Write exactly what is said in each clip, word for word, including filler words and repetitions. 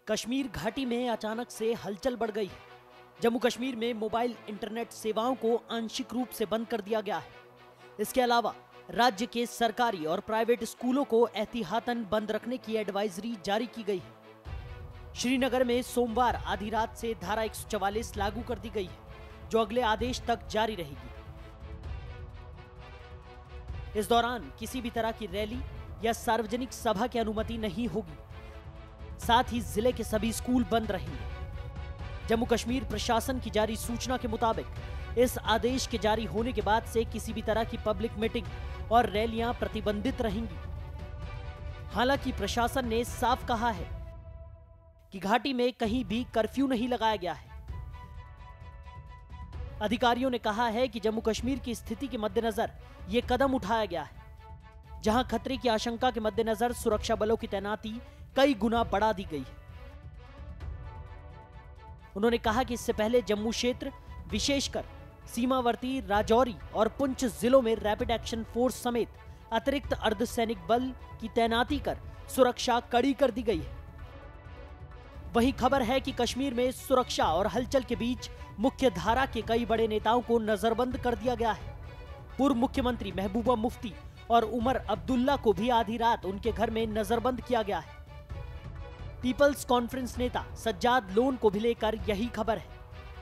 कश्मीर घाटी में अचानक से हलचल बढ़ गई है। जम्मू कश्मीर में मोबाइल इंटरनेट सेवाओं को आंशिक रूप से बंद कर दिया गया है। इसके अलावा राज्य के सरकारी और प्राइवेट स्कूलों को एहतियातन बंद रखने की एडवाइजरी जारी की गई है। श्रीनगर में सोमवार आधी रात से धारा एक सौ चवालीस लागू कर दी गई है, जो अगले आदेश तक जारी रहेगी। इस दौरान किसी भी तरह की रैली या सार्वजनिक सभा की अनुमति नहीं होगी। साथ ही जिले के सभी स्कूल बंद रहेंगे। जम्मू कश्मीर प्रशासन की जारी सूचना के मुताबिक इस आदेश के जारी होने के बाद से किसी भी तरह की पब्लिक मीटिंग और रैलियां प्रतिबंधित रहेंगी। हालांकि प्रशासन ने साफ कहा है कि घाटी में कहीं भी कर्फ्यू नहीं लगाया गया है। अधिकारियों ने कहा है कि जम्मू कश्मीर की स्थिति के मद्देनजर यह कदम उठाया गया है, जहां खतरे की आशंका के मद्देनजर सुरक्षा बलों की तैनाती कई गुना बढ़ा दी गई है। उन्होंने कहा कि इससे पहले जम्मू क्षेत्र, विशेषकर सीमावर्ती राजौरी और पुंछ जिलों में रैपिड एक्शन फोर्स समेत अतिरिक्त अर्धसैनिक बल की तैनाती कर सुरक्षा कड़ी कर दी गई है। वही खबर है कि कश्मीर में सुरक्षा और हलचल के बीच मुख्य धारा के कई बड़े नेताओं को नजरबंद कर दिया गया है। पूर्व मुख्यमंत्री महबूबा मुफ्ती और उमर अब्दुल्ला को भी आधी रात उनके घर में नजरबंद किया गया है। पीपल्स कॉन्फ्रेंस नेता सज्जाद लोन को भी लेकर यही खबर है।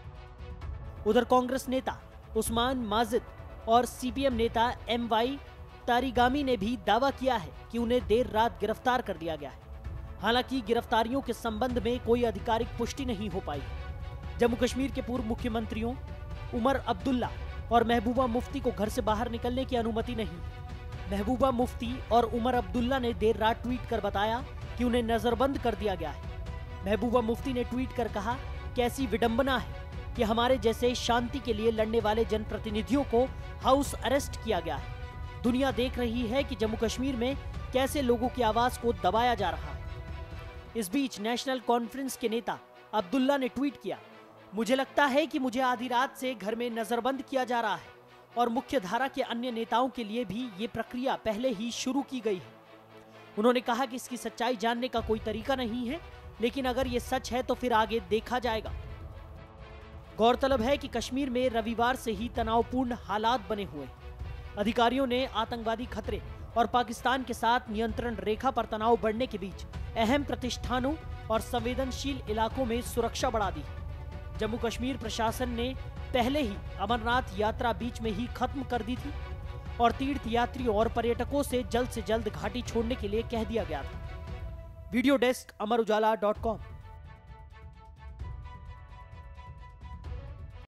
उधर कांग्रेस नेता उस्मान माजिद और सीपीएम नेता एम वाई तारिगामी ने भी दावा किया है कि उन्हें देर रात गिरफ्तार कर लिया गया है। हालांकि गिरफ्तारियों के संबंध में कोई आधिकारिक पुष्टि नहीं हो पाई। जम्मू कश्मीर के पूर्व मुख्यमंत्रियों उमर अब्दुल्ला और महबूबा मुफ्ती को घर से बाहर निकलने की अनुमति नहीं। महबूबा मुफ्ती और उमर अब्दुल्ला ने देर रात ट्वीट कर बताया कि उन्हें नजरबंद कर दिया गया है। महबूबा मुफ्ती ने ट्वीट कर कहा, कैसी विडंबना है कि हमारे जैसे शांति के लिए लड़ने वाले जनप्रतिनिधियों को हाउस अरेस्ट किया गया है। दुनिया देख रही है कि जम्मू कश्मीर में कैसे लोगों की आवाज को दबाया जा रहा है। इस बीच नेशनल कॉन्फ्रेंस के नेता अब्दुल्ला ने ट्वीट किया, मुझे लगता है कि मुझे आधी रात से घर में नजरबंद किया जा रहा है और मुख्य धारा के अन्य नेताओं के लिए भी ये प्रक्रिया पहले ही शुरू की गई है। उन्होंने कहा कि इसकी सच्चाई जानने का कोई तरीका नहीं है, लेकिन अगर ये सच है तो फिर आगे देखा जाएगा। गौरतलब है कि कश्मीर में रविवार से ही तनावपूर्ण हालात बने हुए हैं। अधिकारियों ने आतंकवादी खतरे और पाकिस्तान के साथ नियंत्रण रेखा पर तनाव बढ़ने के बीच अहम प्रतिष्ठानों और संवेदनशील इलाकों में सुरक्षा बढ़ा दी। जम्मू कश्मीर प्रशासन ने पहले ही अमरनाथ यात्रा बीच में ही खत्म कर दी थी और तीर्थ यात्रियों और पर्यटकों से जल्द से जल्द घाटी छोड़ने के लिए कह दिया गया था। Video desk Amar Ujala dot com.